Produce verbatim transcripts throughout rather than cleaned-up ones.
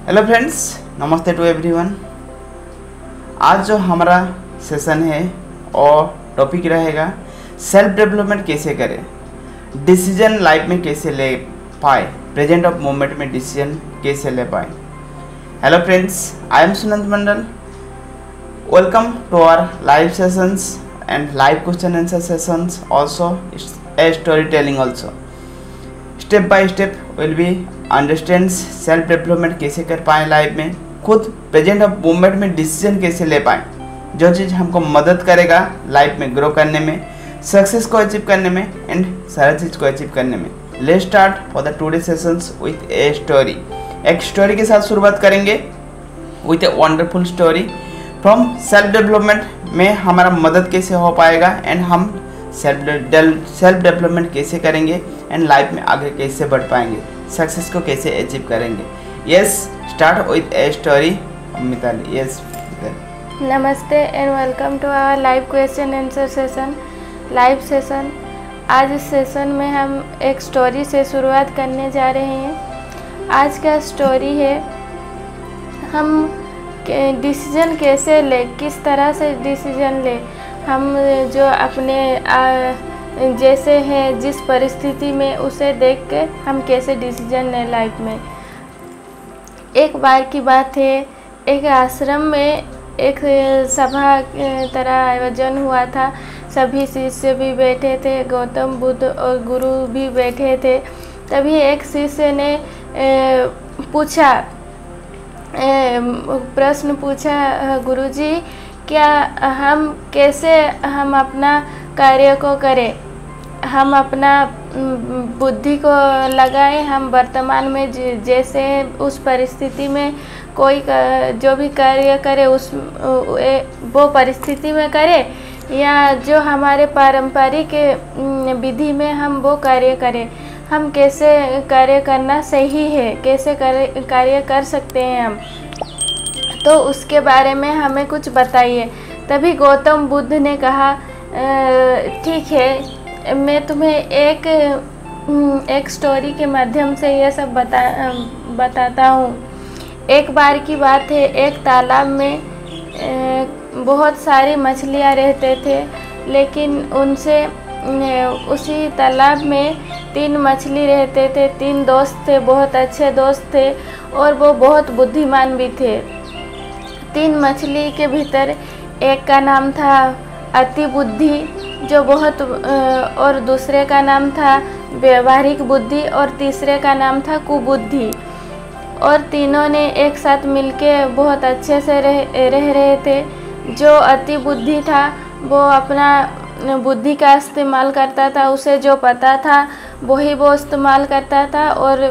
Hello friends, namaste to everyone. आज जो हमारा सेशन है और टॉपिक रहेगा सेल्फ डेवलपमेंट कैसे करें, डिसीजन लाइफ में कैसे ले पाए, प्रेजेंट ऑफ मोमेंट में डिसीजन कैसे ले पाए। Hello friends, I am Sunant Mandal. Welcome to our live sessions and live question answer sessions, also a story telling also. Step by step will be understand self development कैसे कर पाएँ life में, खुद present of moment में decision कैसे ले पाएँ, जो चीज़ हमको मदद करेगा लाइफ में ग्रो करने में, सक्सेस को अचीव करने में एंड सारा चीज़ को अचीव करने में। Let's start for the today sessions with a story. एक स्टोरी के साथ शुरुआत करेंगे with a wonderful story from self development में हमारा मदद कैसे हो पाएगा एंड हम सेल्फ सेल्फ डेवलपमेंट कैसे करेंगे एंड लाइफ में आगे कैसे बढ़ पाएंगे, सक्सेस को कैसे अचीव करेंगे। Yes, start with a story. Mitali, yes. Namaste and welcome to our live question answer session live session. आज इस सेशन में हम एक स्टोरी से शुरुआत करने जा रहे हैं। आज का स्टोरी है हम डिसीजन कैसे ले, किस तरह से डिसीजन ले। हम जो अपने आ, जैसे हैं जिस परिस्थिति में उसे देख के हम कैसे डिसीजन लें लाइफ में। एक बार की बात है, एक आश्रम में एक सभा तरह आयोजन हुआ था। सभी शिष्य भी बैठे थे, गौतम बुद्ध और गुरु भी बैठे थे। तभी एक शिष्य ने ए, पूछा ए, प्रश्न पूछा, गुरुजी क्या हम कैसे हम अपना कार्य को करें, हम अपना बुद्धि को लगाएं, हम वर्तमान में जैसे उस परिस्थिति में कोई जो भी कार्य करे उस वो परिस्थिति में करें, या जो हमारे पारंपरिक विधि में हम वो कार्य करें। हम कैसे कार्य करना सही है, कैसे कार्य कर सकते हैं हम, तो उसके बारे में हमें कुछ बताइए। तभी गौतम बुद्ध ने कहा, ठीक है, मैं तुम्हें एक एक स्टोरी के माध्यम से ये सब बता बताता हूँ। एक बार की बात है, एक तालाब में बहुत सारी मछलियाँ रहते थे, लेकिन उनसे उसी तालाब में तीन मछली रहते थे। तीन दोस्त थे, बहुत अच्छे दोस्त थे और वो बहुत बुद्धिमान भी थे। तीन मछली के भीतर एक का नाम था अति बुद्धि, जो बहुत, और दूसरे का नाम था व्यवहारिक बुद्धि और तीसरे का नाम था कुबुद्धि। और तीनों ने एक साथ मिलके बहुत अच्छे से रह रह रहे थे। जो अति बुद्धि था वो अपना बुद्धि का इस्तेमाल करता था, उसे जो पता था वही वो इस्तेमाल करता था और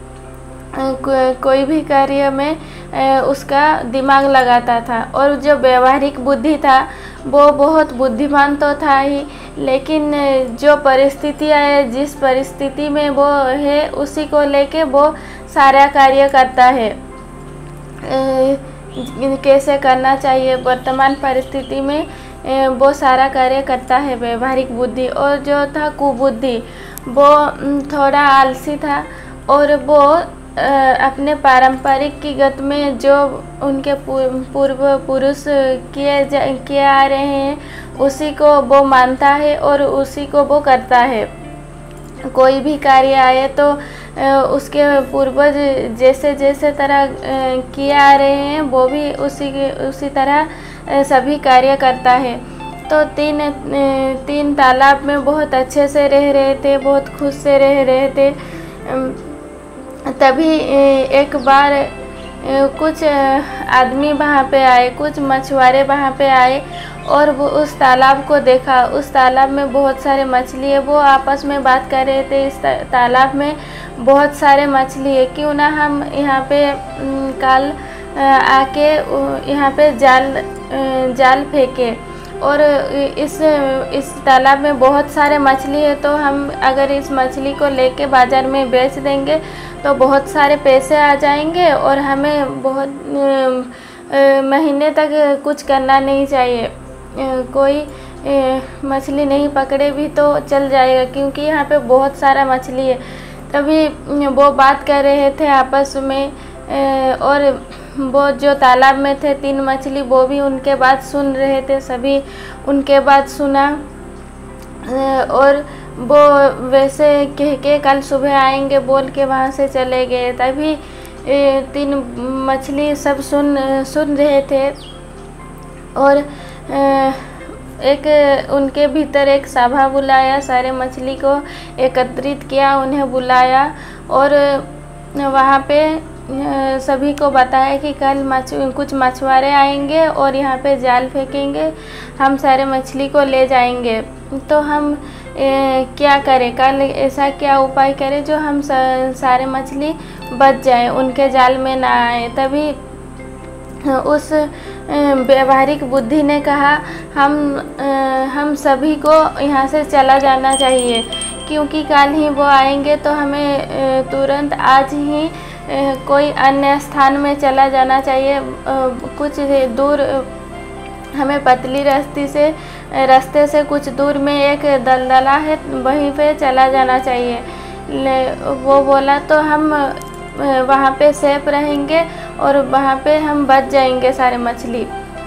को, कोई भी कार्य में उसका दिमाग लगाता था। और जो व्यवहारिक बुद्धि था वो बहुत बुद्धिमान तो था ही, लेकिन जो परिस्थितियाँ है, जिस परिस्थिति में वो है उसी को लेके वो सारा कार्य करता है, कैसे करना चाहिए वर्तमान परिस्थिति में वो सारा कार्य करता है व्यवहारिक बुद्धि। और जो था कुबुद्धि, वो थोड़ा आलसी था और वो अपने पारंपरिक की गत में जो उनके पूर्व पुरुष किए किए आ रहे हैं उसी को वो मानता है और उसी को वो करता है। कोई भी कार्य आए तो उसके पूर्वज जैसे जैसे तरह किए आ रहे हैं वो भी उसी उसी तरह सभी कार्य करता है। तो तीन तीन तालाब में बहुत अच्छे से रह रहे थे, बहुत खुश से रह रहे थे। तभी एक बार कुछ आदमी वहाँ पे आए, कुछ मछुआरे वहाँ पे आए और वो उस तालाब को देखा। उस तालाब में बहुत सारे मछली है। वो आपस में बात कर रहे थे, इस तालाब में बहुत सारे मछली है, क्यों ना हम यहाँ पे कल आके यहाँ पे जाल जाल फेंके। और इस इस तालाब में बहुत सारे मछली है, तो हम अगर इस मछली को लेके बाज़ार में बेच देंगे तो बहुत सारे पैसे आ जाएंगे और हमें बहुत महीने तक कुछ करना नहीं चाहिए। कोई मछली नहीं पकड़े भी तो चल जाएगा, क्योंकि यहाँ पे बहुत सारा मछली है। तभी वो बात कर रहे थे आपस में, और वो जो तालाब में थे तीन मछली, वो भी उनके बात सुन रहे थे, सभी उनके बात सुना। और वो वैसे कह के कल सुबह आएंगे बोल के वहाँ से चले गए। तभी तीन मछली सब सुन सुन रहे थे और एक उनके भीतर एक सभा बुलाया, सारे मछली को एकत्रित किया, उन्हें बुलाया और वहाँ पे सभी को बताया कि कल मछ कुछ मछुआरे आएंगे और यहाँ पे जाल फेंकेंगे, हम सारे मछली को ले जाएंगे। तो हम ए, क्या करें, कल ऐसा क्या उपाय करें जो हम सारे मछली बच जाएं, उनके जाल में ना आए। तभी उस व्यवहारिक बुद्धि ने कहा हम हम सभी को यहाँ से चला जाना चाहिए, क्योंकि कल ही वो आएंगे तो हमें तुरंत आज ही कोई अन्य स्थान में चला जाना चाहिए। कुछ दूर हमें पतली रास्ते से रास्ते से कुछ दूर में एक दलदला है, वहीं पे चला जाना चाहिए। वो बोला तो हम वहाँ पे सेफ रहेंगे और वहाँ पे हम बच जाएंगे सारे मछली।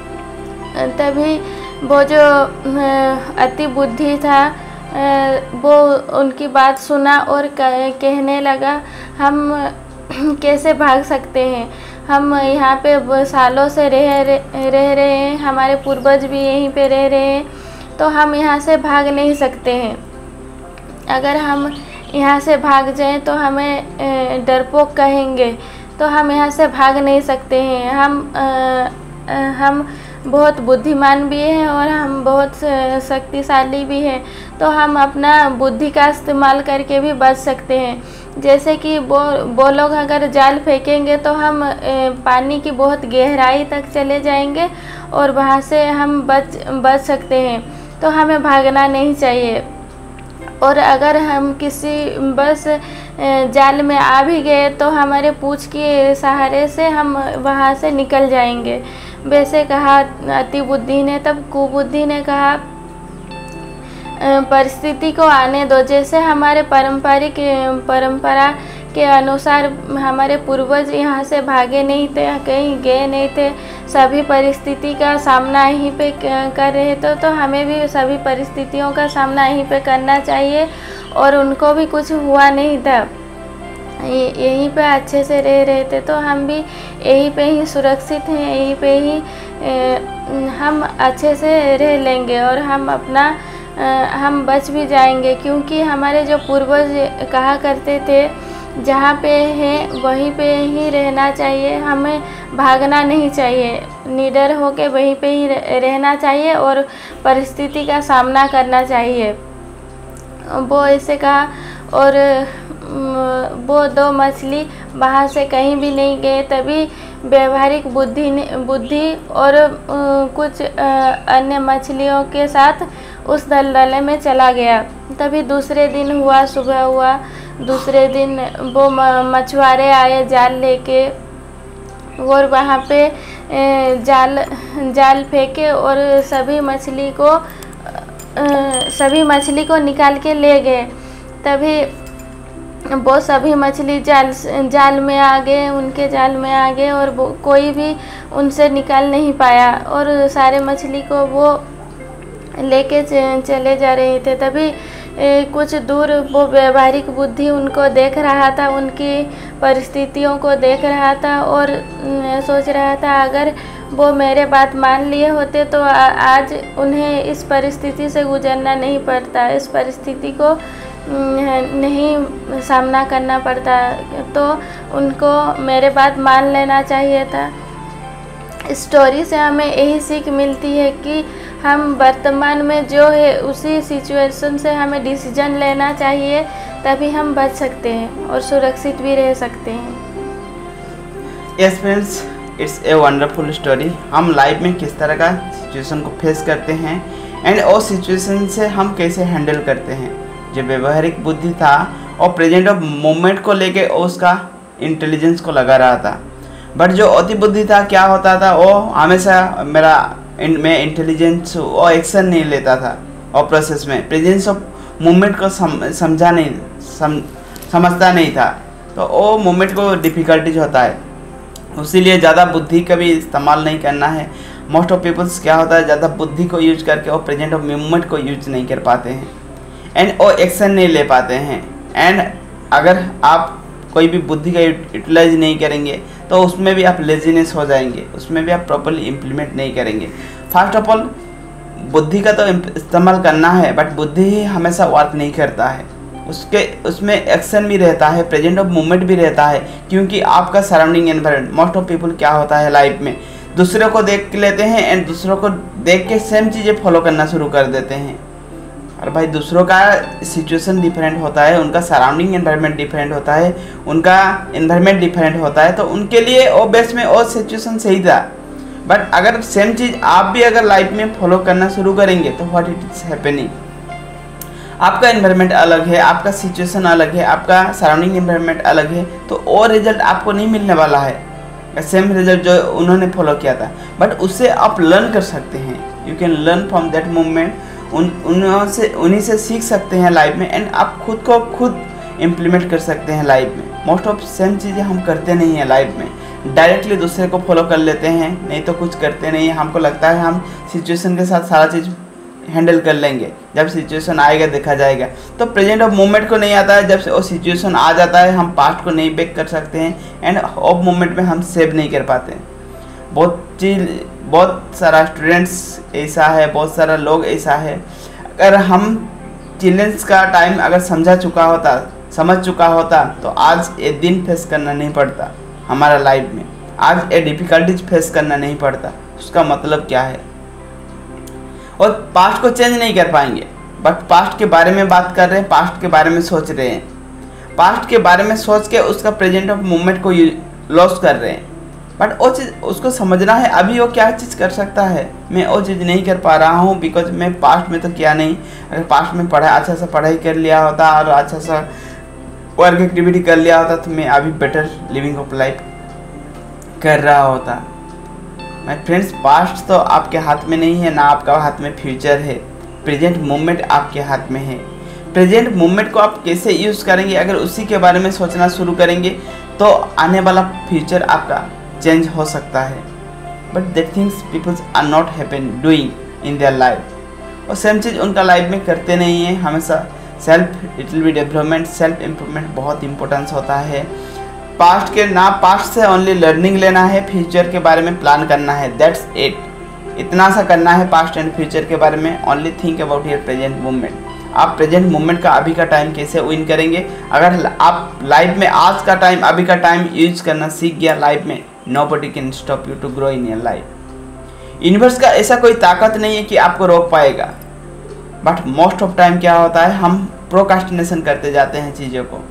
तभी वो जो अति बुद्धि था वो उनकी बात सुना और कहने लगा हम कैसे भाग सकते हैं, हम यहाँ पे सालों से रह रह रहे हैं, हमारे पूर्वज भी यहीं पे रह रहे हैं, तो हम यहाँ से भाग नहीं सकते हैं। अगर हम यहाँ से भाग जाएं तो हमें डरपोक कहेंगे, तो हम यहाँ से भाग नहीं सकते हैं। हम आ, हम बहुत बुद्धिमान भी हैं और हम बहुत शक्तिशाली भी हैं, तो हम अपना बुद्धि का इस्तेमाल करके भी बच सकते हैं। जैसे कि वो वो लोग अगर जाल फेंकेंगे तो हम पानी की बहुत गहराई तक चले जाएंगे और वहाँ से हम बच बच सकते हैं, तो हमें भागना नहीं चाहिए। और अगर हम किसी बस जाल में आ भी गए तो हमारे पूँछ के सहारे से हम वहाँ से निकल जाएंगे। वैसे कहा अति बुद्धि ने। तब कुबुद्धि ने कहा परिस्थिति को आने दो, जैसे हमारे पारंपरिक परंपरा के अनुसार हमारे पूर्वज यहाँ से भागे नहीं थे, कहीं गए नहीं थे, सभी परिस्थिति का सामना यहीं पे कर रहे थे, तो हमें भी सभी परिस्थितियों का सामना यहीं पे करना चाहिए। और उनको भी कुछ हुआ नहीं था, यहीं पे अच्छे से रह रहे थे, तो हम भी यहीं पे ही सुरक्षित हैं, यहीं पे ही हम अच्छे से रह लेंगे और हम अपना हम बच भी जाएंगे। क्योंकि हमारे जो पूर्वज कहा करते थे जहाँ पे हैं वहीं पे ही रहना चाहिए, हमें भागना नहीं चाहिए, निडर होके वहीं पे ही रहना चाहिए और परिस्थिति का सामना करना चाहिए। वो ऐसे कहा और वो दो मछली वहाँ से कहीं भी नहीं गए। तभी व्यवहारिक बुद्धि ने बुद्धि और कुछ अन्य मछलियों के साथ उस दलदले में चला गया। तभी दूसरे दिन हुआ, सुबह हुआ, दूसरे दिन वो मछुआरे आए जाल लेके और वहाँ पे जाल जाल फेंके और सभी मछली को सभी मछली को निकाल के ले गए। तभी वो सभी मछली जाल जाल में आ गए, उनके जाल में आ गए और वो कोई भी उनसे निकाल नहीं पाया और सारे मछली को वो लेके चले जा रहे थे। तभी ए, कुछ दूर वो व्यवहारिक बुद्धि उनको देख रहा था, उनकी परिस्थितियों को देख रहा था और न, सोच रहा था अगर वो मेरे बात मान लिए होते तो आ, आज उन्हें इस परिस्थिति से गुजरना नहीं पड़ता, इस परिस्थिति को नहीं सामना करना पड़ता, तो उनको मेरे बात मान लेना चाहिए था। स्टोरी से हमें यही सीख मिलती है कि हम वर्तमान में जो है उसी सिचुएशन से हमें डिसीजन लेना चाहिए, तभी हम बच सकते हैं और सुरक्षित भी रह सकते हैं। Yes friends, it's a wonderful story. हम लाइफ में किस तरह का सिचुएशन को फेस करते हैं एंड उस सिचुएशन से हम कैसे हैंडल करते हैं। जो व्यवहारिक बुद्धि था और प्रेजेंट ऑफ मोमेंट को लेके उसका इंटेलिजेंस को लगा रहा था, बट जो अति बुद्धि था क्या होता था, वो हमेशा मेरा मैं इंटेलिजेंस और एक्शन नहीं लेता था और प्रोसेस में प्रेजेंस ऑफ मोमेंट को सम, समझा नहीं सम, समझता नहीं था, तो वो मोमेंट को डिफ़िकल्टीज होता है। इसीलिए ज़्यादा बुद्धि का भी इस्तेमाल नहीं करना है। मोस्ट ऑफ पीपल्स क्या होता है, ज़्यादा बुद्धि को यूज करके और प्रेजेंट ऑफ मूवमेंट को यूज नहीं कर पाते हैं एंड वो एक्शन नहीं ले पाते हैं। एंड अगर आप कोई भी बुद्धि का यूटिलाइज नहीं करेंगे तो उसमें भी आप लेजीनेस हो जाएंगे, उसमें भी आप प्रॉपर्ली इम्प्लीमेंट नहीं करेंगे। फर्स्ट ऑफ ऑल बुद्धि का तो इस्तेमाल करना है, बट बुद्धि ही हमेशा वर्क नहीं करता है, उसके उसमें एक्शन भी रहता है, प्रेजेंट ऑफ मूवमेंट भी रहता है, क्योंकि आपका surrounding environment. Most of people क्या होता है लाइफ में, दूसरों को देख लेते हैं एंड दूसरों को देख के सेम चीज़ें फॉलो करना शुरू कर देते हैं। और भाई दूसरों का सिचुएशन डिफरेंट होता है, उनका सराउंडिंग एनवायरनमेंट डिफरेंट होता है, उनका एनवायरनमेंट डिफरेंट होता है, तो उनके लिए वो बेस में वो सिचुएशन सही था। बट अगर सेम चीज़ आप भी अगर लाइफ में फॉलो करना शुरू करेंगे तो व्हाट इट इज हैपनिंग, आपका एनवायरनमेंट अलग है, आपका सिचुएशन अलग है, आपका सराउंडिंग एनवायरनमेंट अलग है, तो वो रिजल्ट आपको नहीं मिलने वाला है, सेम रिजल्ट जो उन्होंने फॉलो किया था। बट उससे आप लर्न कर सकते हैं, you can learn from that movement, उन उन्हों से उन्हीं से सीख सकते हैं लाइफ में एंड आप खुद को खुद इम्प्लीमेंट कर सकते हैं लाइफ में। मोस्ट ऑफ सेम चीज़ें हम करते नहीं हैं लाइफ में, डायरेक्टली दूसरे को फॉलो कर लेते हैं, नहीं तो कुछ करते नहीं हैं। हमको लगता है हम सिचुएशन के साथ सारा चीज़ हैंडल कर लेंगे, जब सिचुएशन आएगा देखा जाएगा। तो प्रेजेंट ऑफ मोमेंट को नहीं आता है, जब से वो सिचुएशन आ जाता है हम पास्ट को नहीं बैक कर सकते हैं एंड ऑफ मोमेंट में हम सेव नहीं कर पाते हैं। बहुत चीज बहुत सारा स्टूडेंट्स ऐसा है, बहुत सारा लोग ऐसा है। अगर हम चिल्ड्रंस का टाइम अगर समझा चुका होता, समझ चुका होता, तो आज ये दिन फेस करना नहीं पड़ता हमारा लाइफ में, आज ये डिफ़िकल्टीज फेस करना नहीं पड़ता। उसका मतलब क्या है, और पास्ट को चेंज नहीं कर पाएंगे, बट पास्ट के बारे में बात कर रहे हैं, पास्ट के बारे में सोच रहे हैं, पास्ट के बारे में सोच के उसका प्रेजेंट ऑफ मोमेंट को लॉस कर रहे हैं। बट वो चीज़ उसको समझना है, अभी वो क्या चीज़ कर सकता है, मैं वो चीज़ नहीं कर पा रहा हूँ बिकॉज मैं पास्ट में तो किया नहीं। अगर पास्ट में पढ़ाई अच्छा सा पढ़ाई कर लिया होता और अच्छा सा वर्क एक्टिविटी कर लिया होता तो मैं अभी बेटर लिविंग ऑफ लाइफ कर रहा होता। माय फ्रेंड्स, पास्ट तो आपके हाथ में नहीं है, ना आपका हाथ में फ्यूचर है, प्रेजेंट मोमेंट आपके हाथ में है। प्रेजेंट मोमेंट को आप कैसे यूज़ करेंगे, अगर उसी के बारे में सोचना शुरू करेंगे तो आने वाला फ्यूचर आपका चेंज हो सकता है। But that things peoples are not happen doing in their life, और सेम चीज़ उनका लाइफ में करते नहीं है। हमेशा self it will be development, self improvement बहुत इंपॉर्टेंस होता है। पास्ट के ना पास्ट से ओनली लर्निंग लेना है, फ्यूचर के बारे में प्लान करना है, दैट्स इट। इतना सा करना है पास्ट एंड फ्यूचर के बारे में, only think about your present moment. आप प्रेजेंट मोमेंट का अभी का टाइम कैसे विन करेंगे, अगर आप लाइफ में आज का टाइम अभी का टाइम यूज करना सीख गया लाइफ में, nobody can stop you to grow in your life. Universe का ऐसा कोई ताकत नहीं है कि आपको रोक पाएगा। बट मोस्ट ऑफ टाइम क्या होता है, हम प्रोकास्टिनेशन करते जाते हैं चीज़ों को।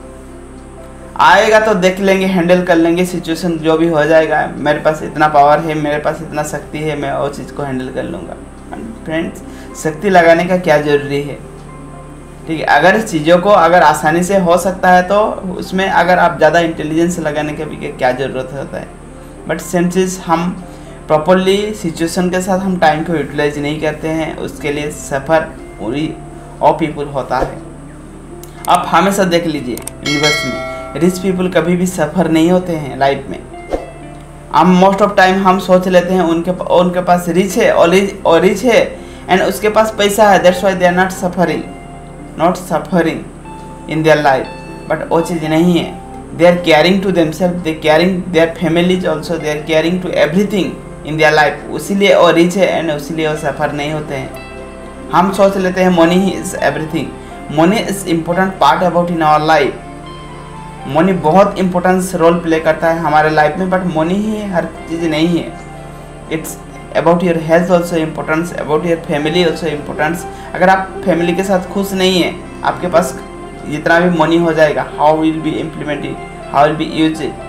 आएगा तो देख लेंगे, हैंडल कर लेंगे सिचुएशन, जो भी हो जाएगा, मेरे पास इतना पावर है, मेरे पास इतना शक्ति है, मैं वो चीज़ को हैंडल कर लूँगा। फ्रेंड्स, शक्ति लगाने का क्या ज़रूरी है, ठीक है। अगर चीज़ों को अगर आसानी से हो सकता है तो उसमें अगर आप ज़्यादा इंटेलिजेंस लगाने का भी क्या ज़रूरत होता है। बट सेम चीज़ हम प्रॉपरली सिचुएशन के साथ हम टाइम को यूटिलाइज नहीं करते हैं, उसके लिए सफ़र पूरी और पीपल होता है। आप हमेशा देख लीजिए यूनिवर्स में रिच पीपल कभी भी सफ़र नहीं होते हैं लाइफ में। हम मोस्ट ऑफ टाइम हम सोच लेते हैं उनके उनके पास रिच है और रिच और रिच है एंड उसके पास पैसा है, that's why they are not suffering not suffering in their life. But वो चीज़ नहीं है, they are caring to themselves, they caring their families also, they are caring to everything in their life. उसीलिए वो रिच है and उसीलिए वो सफ़र नहीं होते हैं। हम सोच लेते हैं मनी ही is everything, money is important part about in our life. Money बहुत इंपॉर्टेंस रोल प्ले करता है हमारे लाइफ में, बट मनी ही हर चीज़ नहीं है। It's about your health also importance, about your family also importance. अगर आप फैमिली के साथ खुश नहीं है, आपके पास जितना भी मनी हो जाएगा, how will be implemented, how will be use it.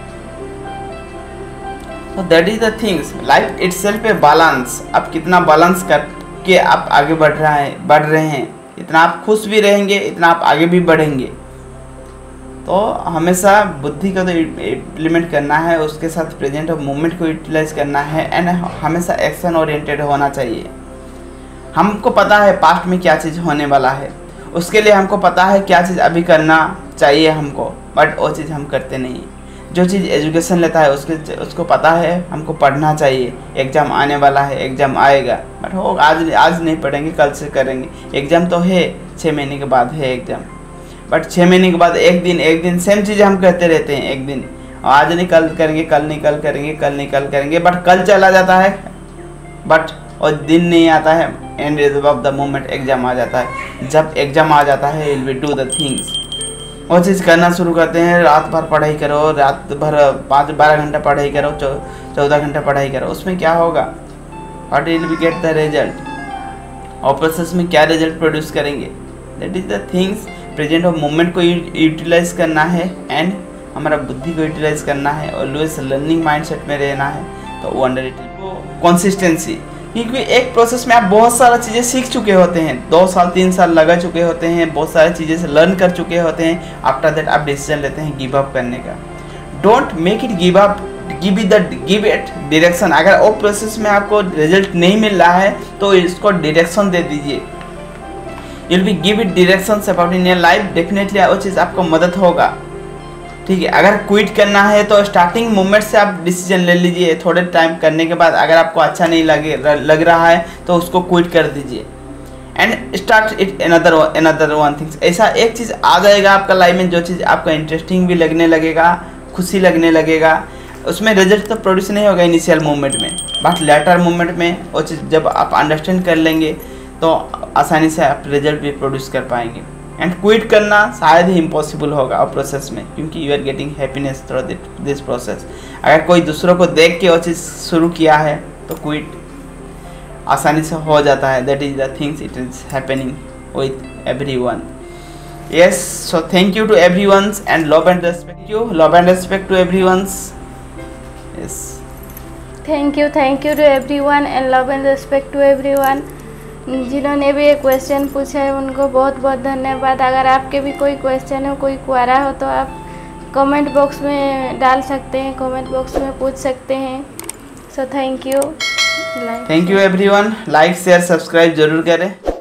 तो that is the things, life itself a balance. आप कितना बैलेंस करके आप आगे बढ़ रहा है बढ़ रहे हैं, इतना आप खुश भी रहेंगे, इतना आप आगे भी बढ़ेंगे। तो हमेशा बुद्धि को तो इम्प्लीमेंट करना है, उसके साथ प्रेजेंट ऑफ मोमेंट को यूटिलाइज करना है एंड हमेशा एक्शन ओरिएंटेड होना चाहिए। हमको पता है पास्ट में क्या चीज़ होने वाला है, उसके लिए हमको पता है क्या चीज़ अभी करना चाहिए हमको, बट वो चीज़ हम करते नहीं। जो चीज़ एजुकेशन लेता है उसके उसको पता है हमको पढ़ना चाहिए, एग्ज़ाम आने वाला है, एग्ज़ाम आएगा, बट हो आज आज नहीं पढ़ेंगे, कल से करेंगे। एग्ज़ाम तो है, छः महीने के बाद है एग्ज़ाम, बट छः महीने के बाद एक दिन एक दिन सेम चीज़ें हम कहते रहते हैं, एक दिन आज नहीं कल करेंगे, कल नहीं कल करेंगे, कल नहीं कल करेंगे, बट कल चला जाता है, बट और दिन नहीं आता है, end of the moment exam आ जाता है। जब एग्ज़ाम आ जाता है will be do the things, वो चीज़ करना शुरू करते हैं। रात भर पढ़ाई करो, रात भर पाँच बारह घंटा पढ़ाई करो, चौदह घंटा पढ़ाई करो, उसमें क्या होगा, what will be get the result, और प्रोसेस में क्या रिजल्ट प्रोड्यूस करेंगे। That is the things, present of moment को यूटिलाइज करना है एंड हमारा बुद्धि को यूटिलाइज करना है, ऑलवेज लर्निंग माइंडसेट में रहना है। तो वंडर इट कंसिस्टेंसी, क्योंकि एक प्रोसेस में आप बहुत सारा चीज़ें सीख चुके होते हैं, दो साल तीन साल लगा चुके होते हैं, बहुत सारी चीज़ें से लर्न कर चुके होते हैं। आफ्टर दैट आप डिसीजन लेते हैं गिव अप करने का। Don't make it give up, give it the give it direction. अगर वो प्रोसेस में आपको रिजल्ट नहीं मिल रहा है तो इसको डायरेक्शन दे दीजिए। You will be give it direction about in your life, definitely वो चीज़ आपको मदद होगा। ठीक है, अगर क्विट करना है तो स्टार्टिंग मोमेंट से आप डिसीजन ले लीजिए। थोड़े टाइम करने के बाद अगर आपको अच्छा नहीं लगे लग रहा है तो उसको क्विट कर दीजिए and start it another another one things. ऐसा एक चीज़ आ जाएगा आपका लाइफ में जो चीज़ आपका इंटरेस्टिंग भी लगने लगेगा, खुशी लगने लगेगा। उसमें रिजल्ट तो प्रोड्यूस नहीं होगा इनिशियल मोमेंट में, बट लेटर मोमेंट में वो चीज़ जब आप अंडरस्टैंड कर लेंगे तो आसानी से आप रिजल्ट भी प्रोड्यूस कर पाएंगे। एंड क्विट करना शायद ही इम्पॉसिबल होगा और प्रोसेस में, क्योंकि you are getting happiness through this process. अगर कोई दूसरों को देख के वो चीज़ शुरू किया है तो क्विट आसानी से हो जाता है। That is the things it is happening with every one. Yes, so thank you to every ones and love and respect you, love and respect to every ones. Yes, thank you thank you to every one and love and respect to every one. जिन्होंने भी एक question पूछा है उनको बहुत बहुत धन्यवाद। अगर आपके भी कोई क्वेश्चन हो, कोई क्वेरी हो तो आप कमेंट बॉक्स में डाल सकते हैं, कमेंट बॉक्स में पूछ सकते हैं। So thank you, thank you everyone. Like share subscribe जरूर करें।